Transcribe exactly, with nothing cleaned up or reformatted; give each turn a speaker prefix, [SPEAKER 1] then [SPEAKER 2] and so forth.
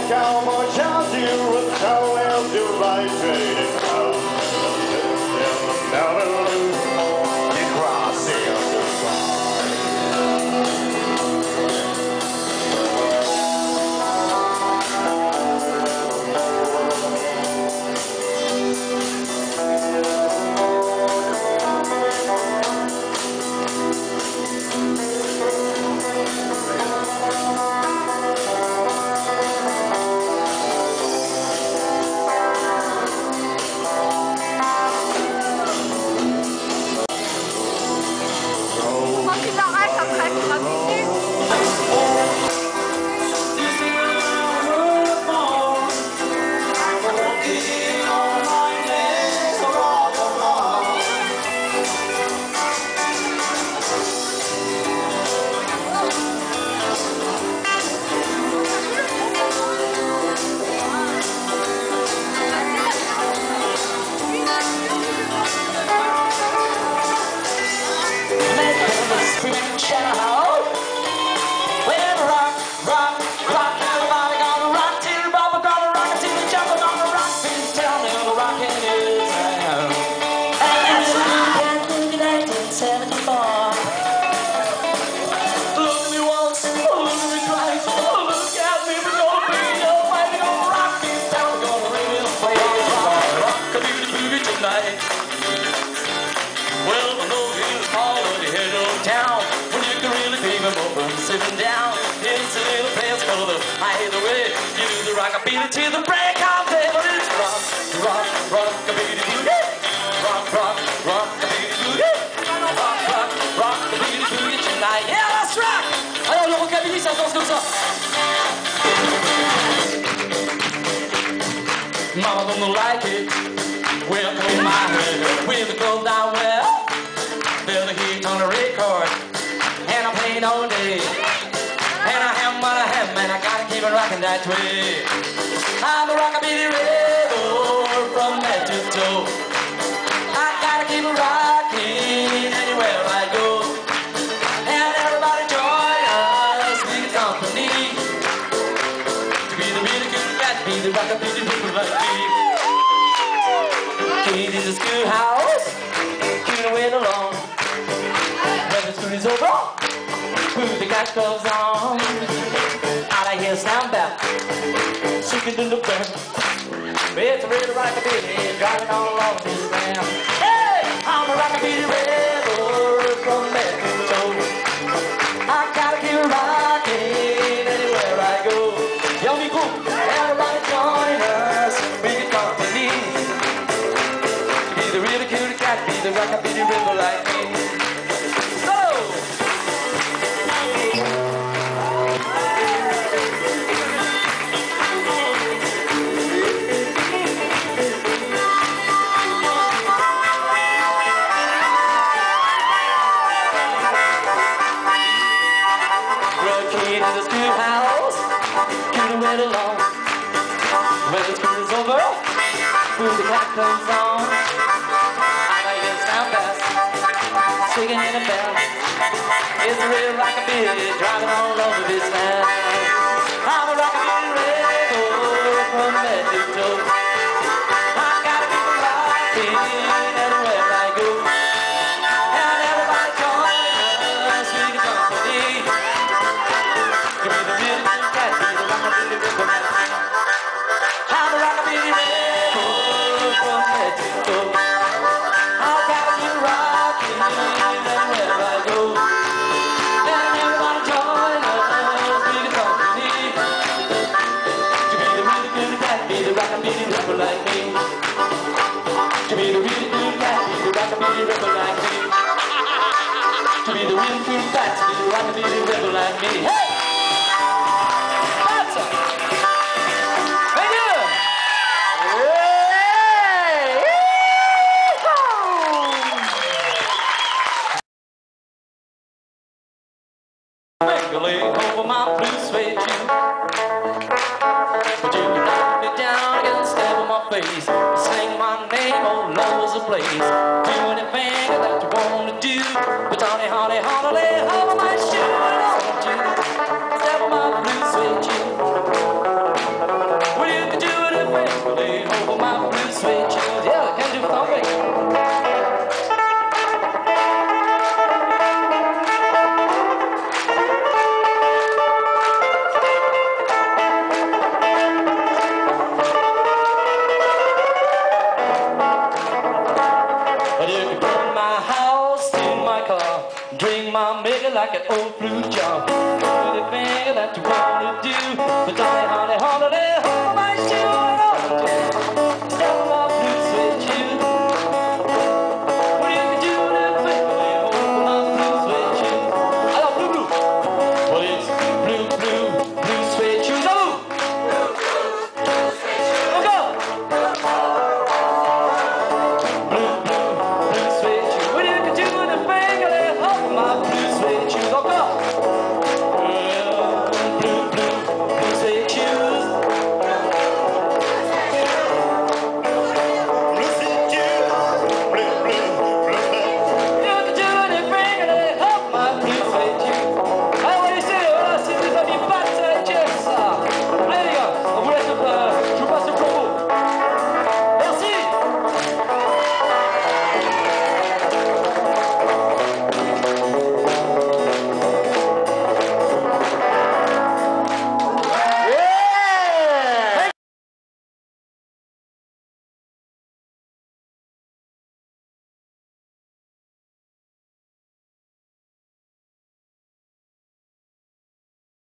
[SPEAKER 1] cowboy shouts you with cowbell to light trading cows. Down the mountain, you cross the
[SPEAKER 2] sitting down, it's a little place called the Either Way. You do the rockabilly till the break of day, but it's rock, rock, rockabilly boogie, rock, rock, rockabilly boogie, rock, rock, rockabilly boogie tonight. Yeah, that's rock. Alors le rockabilly, ça danse comme ça. Mama don't like it. Well, in my head, with the clothes down well, feel the heat on the record. And I'm playing all day. And I have what I have, man, I gotta keep it rocking that way. I'm a rockabilly rebel from head to toe. I gotta keep it rocking anywhere I go. And everybody join us, be the company. To be the really good cat, be the rockabilly people like me. Kid in the schoolhouse, keeping away along. When the school is over, the cash goes on. Out I hear sound back, shaking in the band. It's a real rockabilly driving all along this land. Hey, I'm a rockabilly rebel from head to toe. I gotta keep rocking anywhere I go. Yo, me cool, everybody join us, be the company. Be the really cute cat, be the rockabilly rebel like me. The clock comes on, I know you sound fast, swinging in a bell. It's a real rockabilly driving all over this land. I'm a rockabilly rebel from head to toe. I gotta keep it rocking anywhere I go. And everybody join us, we can company. Give me the real good cat, be the rockabilly rebel like me. I'm a rockabilly rebel. Like me. To be the really good cat, be the rockabilly rebel like me. To be the really good cat, be the rockabilly rebel like me. Hey! That's it! Thank you! Make a leg over my blue suede shoe. But you can knock me down against the step of my face. Sing my name all over the place. Do anything that you want to do. But honey, honey, honey, lay over my shoe. And I want you to step on my blue suede shoe. finger like an old flute job. Do the finger that you wanna do. But Johnny, honey, honey,